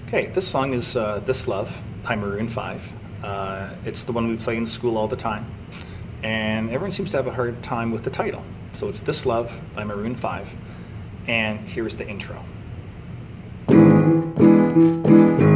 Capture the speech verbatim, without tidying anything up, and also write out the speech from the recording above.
Okay, this song is uh, This Love by Maroon five. Uh, it's the one we play in school all the time. And everyone seems to have a hard time with the title. So it's This Love by Maroon five. And here's the intro.